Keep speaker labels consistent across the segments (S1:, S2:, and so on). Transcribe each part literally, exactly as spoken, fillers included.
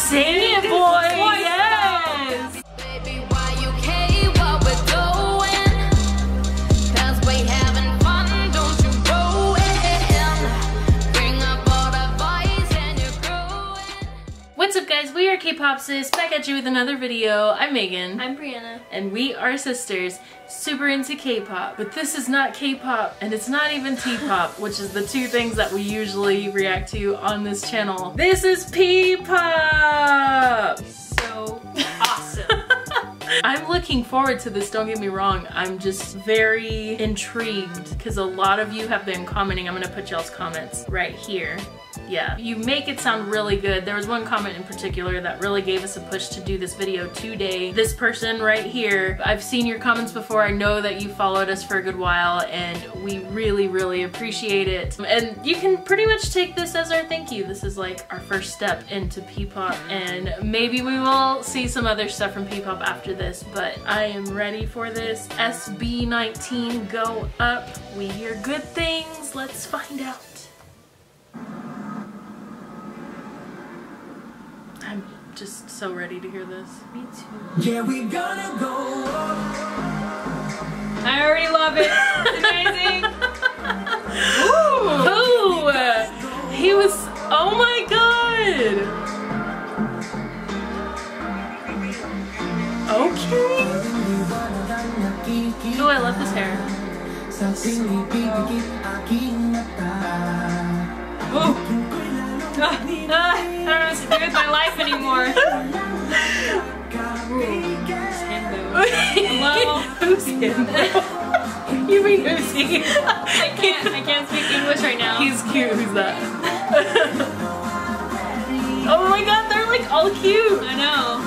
S1: Sing it, boy! Yes!
S2: Baby, why you care what we're doing? 'Cause we having fun, don't you go in. Bring up all the boys and you're growing.
S1: What's up, guys? We are K-Popsis, back at you with another video. I'm Megan.
S3: I'm Brianna.
S1: And we are sisters, super into K-pop. But this is not K-pop, and it's not even T-pop, which is the two things that we usually react to on this channel. This is P-pop!
S3: So awesome.
S1: I'm looking forward to this, don't get me wrong. I'm just very intrigued because a lot of you have been commenting. I'm gonna put y'all's comments right here. Yeah, you make it sound really good. There was one comment in particular that really gave us a push to do this video today. This person right here, I've seen your comments before. I know that you followed us for a good while and we really, really appreciate it. And you can pretty much take this as our thank you. This is like our first step into P-pop, and maybe we will see some other stuff from P-pop after this, but I am ready for this. S B nineteen, go up. We hear good things. Let's find out. I'm just so ready to hear this.
S3: Me too.
S4: Yeah, we gonna go up.
S3: I already love it. It's amazing.
S1: Ooh! Ooh! He was, oh my god! Okay. Oh, I love his hair.
S3: Oh. Uh, uh, I don't know what to do with my life anymore. Hello?
S1: Who's him? You mean who's he?
S3: I can't. I can't speak English right now.
S1: He's cute. Who's that? Oh my god, they're like all cute.
S3: I know.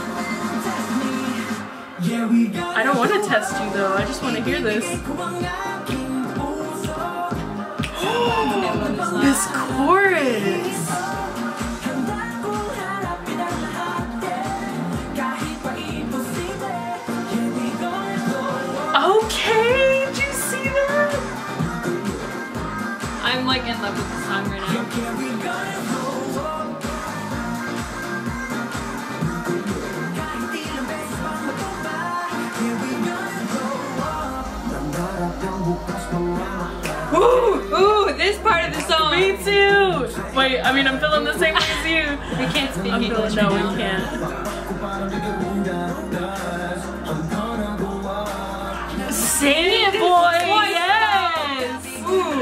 S1: I don't want to test you though. I just want to hear this. This chorus. Okay, did you see that?
S3: I'm like in love with the song right now. Ooh, ooh, this part of the song.
S1: Me too. Wait, I mean, I'm feeling the same way as you.
S3: We can't speak
S1: I'm
S3: English
S1: feeling, no,
S3: right
S1: we can't. Sing it, boy! Yes! Ooh.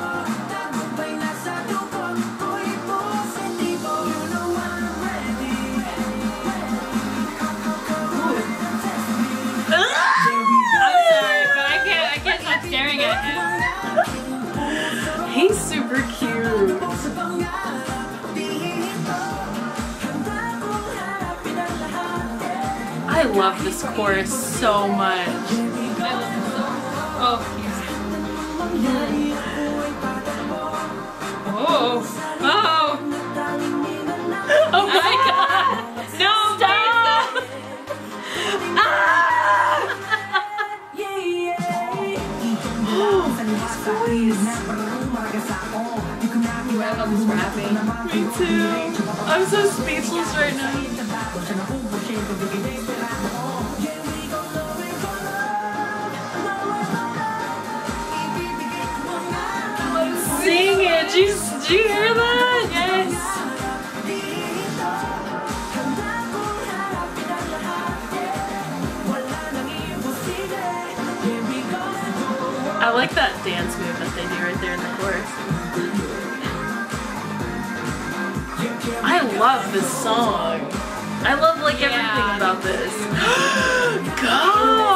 S3: Staring at him.
S1: He's super cute. I love this chorus so much.
S3: I love this song. Oh, he's... Oh. Oh.
S1: Oh my
S3: Ah!
S1: god!
S3: No,
S1: Stop! Ah!
S3: I love this rapping.
S1: Me too. I'm so speechless right now. Sing it. Did you, did you hear that? Yes. I like that dance move that they do right there in the chorus. I love this song. I love like everything
S3: Yeah.
S1: about this. Go!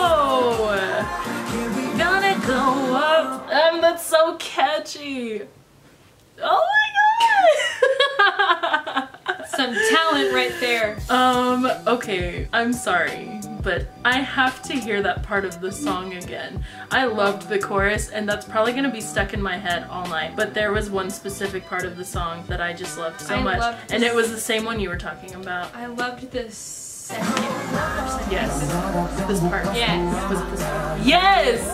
S1: Gonna go up. Um, that's so catchy. Oh my god!
S3: Some talent right there.
S1: Um, okay, I'm sorry, but I have to hear that part of the song again. I loved the chorus, and that's probably gonna be stuck in my head all night, but there was one specific part of the song that I just loved so
S3: I
S1: much,
S3: loved
S1: and
S3: this-
S1: it was the same one you were talking about.
S3: I loved the second verse.
S1: Yes, this part.
S3: Yes.
S1: Was it this part? Yes!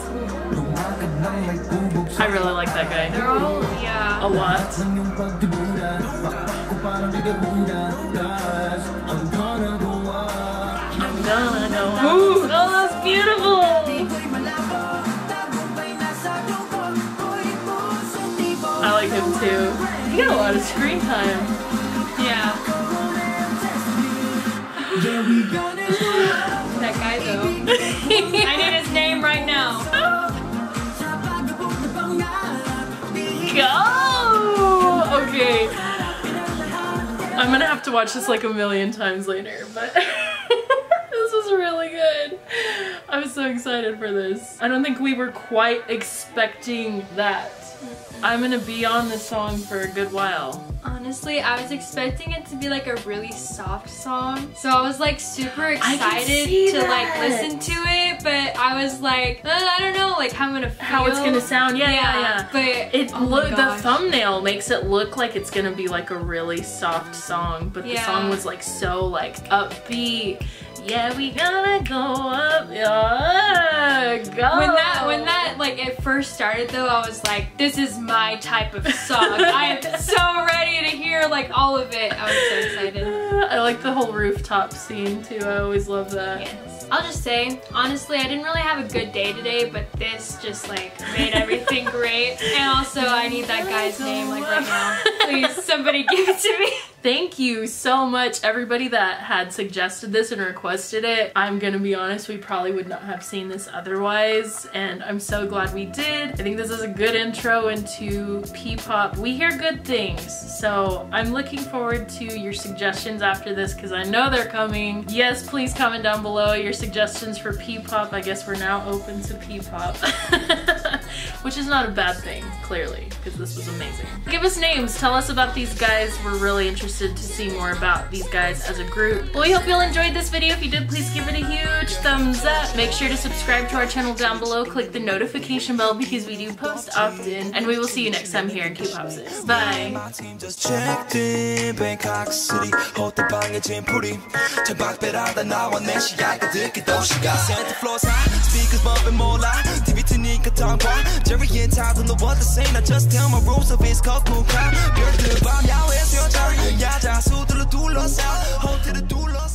S1: I really like that guy.
S3: They're all, yeah.
S1: A lot.
S4: I'm gonna go up.
S1: I'm gonna go up. Ooh, oh, that's beautiful. I like him too. He got a lot of screen time.
S3: Yeah. That guy though. I need his name right now.
S1: Go! Okay. I'm gonna have to watch this like a million times later, but this was really good. I'm so excited for this. I don't think we were quite expecting that. I'm gonna be on this song for a good while.
S3: Honestly, I was expecting it to be like a really soft song, so I was like super
S1: I can
S3: excited
S1: see
S3: to like
S1: that.
S3: listen to it, but I was like, uh, I don't know, like how I'm gonna feel.
S1: How it's gonna sound, yeah, yeah, yeah.
S3: But
S1: It
S3: oh my
S1: look the
S3: gosh.
S1: thumbnail makes it look like it's gonna be like a really soft song, but the
S3: Yeah.
S1: song was like so like upbeat. Yeah, we gotta go up, yeah, go.
S3: When that when that like it first started though, I was like, this is my type of song. I am so ready to hear like all of it. I was so excited.
S1: I like the whole rooftop scene too. I always love that.
S3: Yes. I'll just say, honestly, I didn't really have a good day today, but this just like made everything great. And also, I need that guy's name like right now. Please, somebody give it to me.
S1: Thank you so much, everybody that had suggested this and requested it. I'm gonna be honest, we probably would not have seen this otherwise, and I'm so glad we did. I think this is a good intro into P-pop. We hear good things, so I'm looking forward to your suggestions after this because I know they're coming. Yes, please comment down below your suggestions for P-pop. I guess we're now open to P-pop, which is not a bad thing, clearly, because this was amazing. Give us names, tell us about these guys. We're really interested to see more about these guys as a group. Well, we hope you all enjoyed this video. If you did, please give it a huge thumbs up. Make sure to subscribe to our channel down below. Click the notification bell because we do post often. And we will see you next time here in K-pop six. Bye!
S5: My team just checked in Bangkok City 호텔 방에 짐풀이 천박배라다 나와 내 시야가 듣기 도시가 Santa Floor's high Speakers bumping 몰라 티비 트니까 tongue Jerry and Todd don't know what to say Now just tell my rules of it's called cool crowd 별들 밤 야외에서 여자 야자 수들로 둘러싸 호텔을 둘러